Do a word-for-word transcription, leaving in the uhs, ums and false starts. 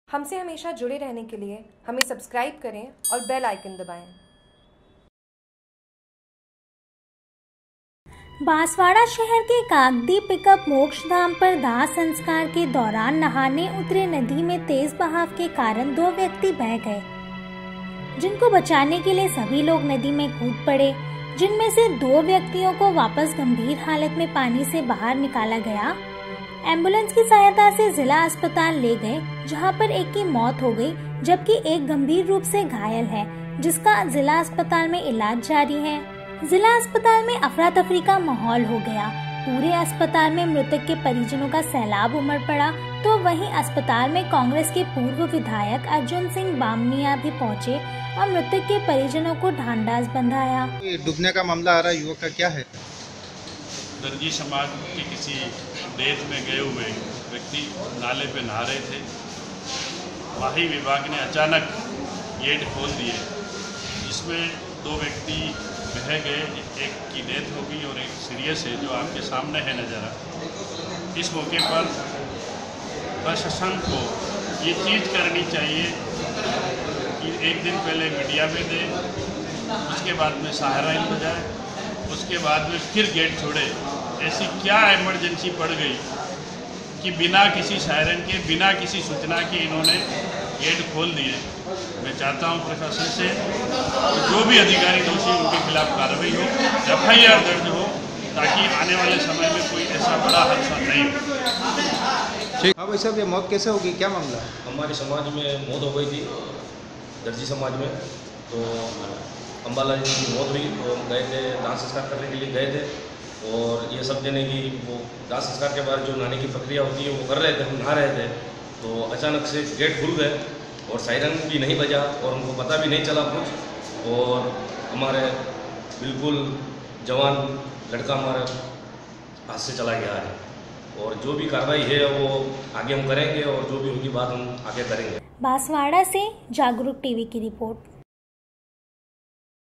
हमसे हमेशा जुड़े रहने के लिए हमें सब्सक्राइब करें और बेल आइकन दबाएं। बांसवाड़ा शहर के कागदी पिकअप मोक्षधाम पर दाह संस्कार के दौरान नहाने उतरे नदी में तेज बहाव के कारण दो व्यक्ति बह गए, जिनको बचाने के लिए सभी लोग नदी में कूद पड़े, जिनमें से दो व्यक्तियों को वापस गंभीर हालत में पानी से बाहर निकाला गया। एम्बुलेंस की सहायता से जिला अस्पताल ले गए, जहां पर एक की मौत हो गई, जबकि एक गंभीर रूप से घायल है, जिसका जिला अस्पताल में इलाज जारी है। जिला अस्पताल में अफरा तफरी का माहौल हो गया। पूरे अस्पताल में मृतक के परिजनों का सैलाब उमड़ पड़ा, तो वहीं अस्पताल में कांग्रेस के पूर्व विधायक अर्जुन सिंह बामनिया भी पहुंचे और मृतक के परिजनों को ढांढस बंधाया। डूबने का मामला आ रहा है, युवक का क्या है? दर्जी समाज के किसी देश में गए हुए व्यक्ति नाले पे नहा रहे थे। वाही विभाग ने अचानक गेट खोल दिए, जिसमें दो व्यक्ति बह गए, एक की डेथ हो गई और एक सीरियस है, जो आपके सामने है नज़ारा। इस मौके पर प्रशासन को ये चीज़ करनी चाहिए कि एक दिन पहले मीडिया में दे, उसके बाद में सायरन बजाए, उसके बाद में फिर गेट छोड़े। ऐसी क्या इमरजेंसी पड़ गई कि बिना किसी सायरन के, बिना किसी सूचना के इन्होंने गेट खोल दिए। मैं चाहता हूं प्रशासन से कि जो भी अधिकारी दोषी उनके खिलाफ कार्रवाई हो, एफ आई आर दर्ज हो, ताकि आने वाले समय में कोई ऐसा बड़ा हादसा नहीं हो। ठीक। अब ऐसा ये मौत कैसे होगी, क्या मामला है? हमारे समाज में मौत हो गई थी, दर्जी समाज में। तो अम्बाला जी की मौत हुई, तो हम गए थे दाह संस्कार करने के लिए गए थे, और ये सब जने की वो दाह संस्कार के बाद जो नहाने की प्रक्रिया होती है वो कर रहे थे, हम नहा रहे थे। तो अचानक से गेट खुल गए और सायरन भी नहीं बजा और उनको पता भी नहीं चला कुछ, और हमारे बिल्कुल जवान लड़का हमारे हाथ से चला गया है। और जो भी कार्रवाई है वो आगे हम करेंगे, और जो भी होगी बात हम आगे करेंगे। बांसवाड़ा से जागरूक टीवी की रिपोर्ट।